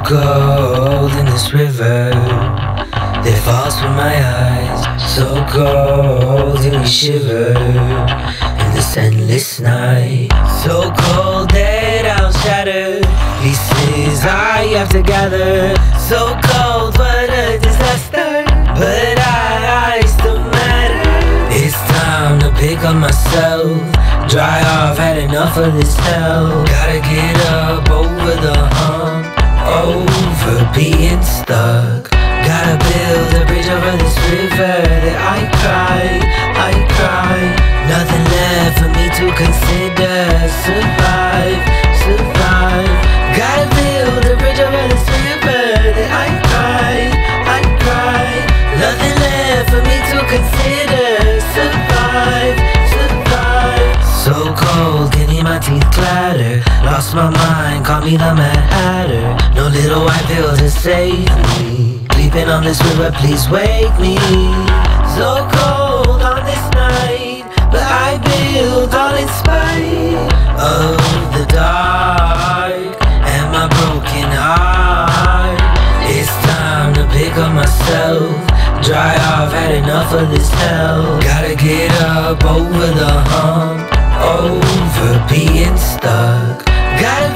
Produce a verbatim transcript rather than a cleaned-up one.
cold in this river that falls from my eyes. So cold and we shiver in this endless night. So cold that I'll shatter pieces I have to gather. So cold, what a disaster, but I, I still matter. It's time to pick up myself, dry off, had enough of this hell. Gotta get up over the hump, over being stuck. Gotta build a bridge over this river that I cry, I cry. Nothing left for me to consider. Survive, survive. Gotta build a bridge over this river that I cry, I cry. Nothing left for me to consider. Survive, survive. So cold, can hear my teeth clatter. Lost my mind, call me the Mad Hatter. No little white pill to save me. Sleeping on this river, please wake me. So cold on this night, but I build all in spite of the dark and my broken heart. It's time to pick up myself, dry off, had enough of this hell. Gotta get up over the hump, over being stuck. Gotta